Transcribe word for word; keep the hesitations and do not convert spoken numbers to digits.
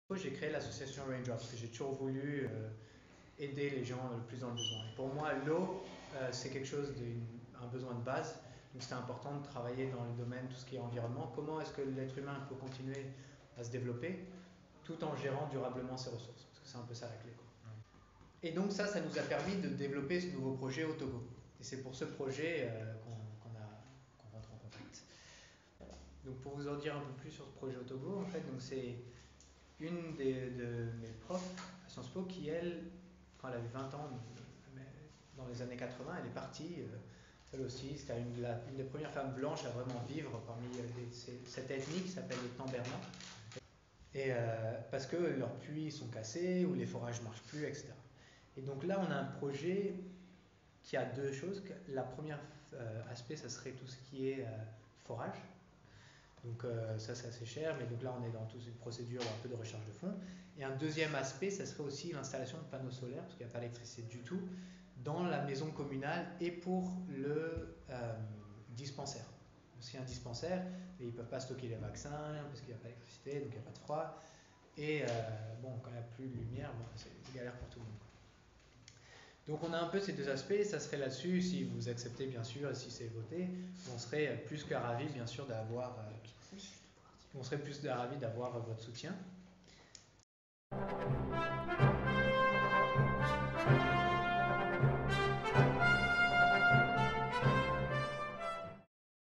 J'ai créé l'association Raindrops parce que j'ai toujours voulu euh, aider les gens le plus dans le besoin. Et pour moi, l'eau, euh, c'est quelque chose d'un besoin de base. Donc c'était important de travailler dans le domaine, tout ce qui est environnement. Comment est-ce que l'être humain peut continuer à se développer tout en gérant durablement ses ressources? Parce que c'est un peu ça la clé, quoi. Et donc ça, ça nous a permis de développer ce nouveau projet au Togo. Et c'est pour ce projet euh, qu'on qu'on qu'on rentre en contact. Donc pour vous en dire un peu plus sur ce projet au Togo, en fait, donc c'est une des, de mes profs à Sciences Po qui, elle, quand elle avait vingt ans, dans les années quatre-vingts, elle est partie, euh, elle aussi, c'était une, une des premières femmes blanches à vraiment vivre parmi les, ces, cette ethnie qui s'appelle les Tambérinats. Et euh, parce que leurs puits sont cassés ou les forages ne marchent plus, et cetera. Et donc là, on a un projet qui a deux choses. La première euh, aspect, ça serait tout ce qui est euh, forage. Donc euh, ça, c'est assez cher, mais donc là, on est dans toute une procédure un peu de recherche de fonds. Et un deuxième aspect, ça serait aussi l'installation de panneaux solaires, parce qu'il n'y a pas d'électricité du tout, dans la maison communale et pour le euh, dispensaire. Parce qu'il y a un dispensaire, mais ils ne peuvent pas stocker les vaccins, parce qu'il n'y a pas d'électricité, donc il n'y a pas de froid. Et euh, bon, quand il n'y a plus de lumière, bon, c'est galère pour tout le monde. Donc on a un peu ces deux aspects, ça serait là-dessus, si vous acceptez bien sûr, et si c'est voté, on serait plus que ravis bien sûr d'avoir euh, on serait plus que ravis d'avoir votre soutien.